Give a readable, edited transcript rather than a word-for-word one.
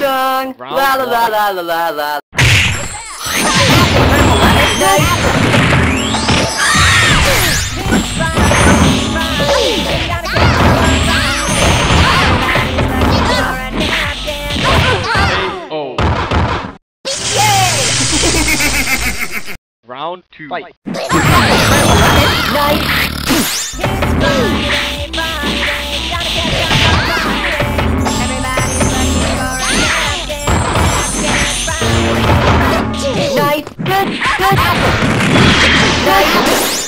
song. La la la la la la la. Round 2. Fight. Night.